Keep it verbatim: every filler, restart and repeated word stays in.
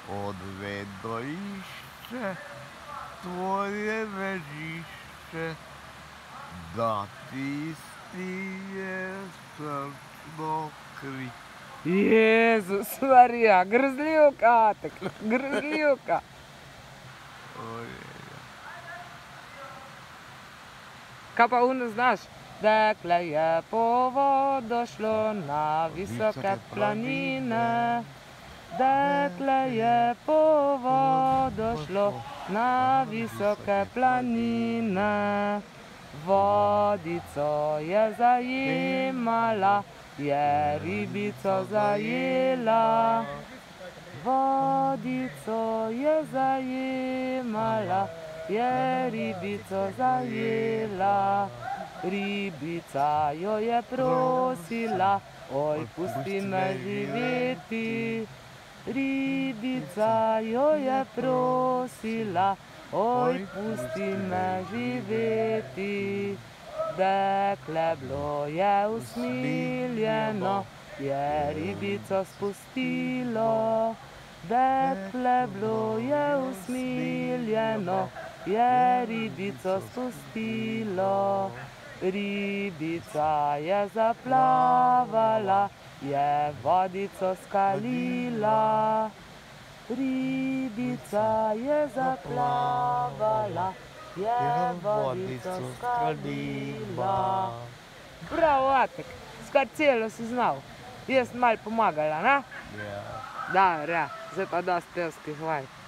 odvedo išče tvoje vežišče, da tisti je srčno kri. Jezus Marija, grozljivka, Atek, grozljivka. Kaj pa ono znaš? Dekle je po vodo šlo na visoke planine. Dekle je po vodo šlo na visoke planine. Vodico je zajemala, je ribico zajela. Vodico je zajemala, je ribico zajela. Ribica jo je prosila, oj, pusti me živeti. Ribica jo je prosila, oj, pusti me živeti. Dekle bilo je usmiljeno, je ribico spustilo. Dekle bilo je usmiljeno, je ribico spustilo. Ribica je zaplavala, je vodico skalila. Ribica je zaplavala, je vodico skalila. Bravo, Atek, skar celo si znal. Jaz sem malo pomagala, ne? Ja. Da, ja, zdaj pa dosti pevskih vaj.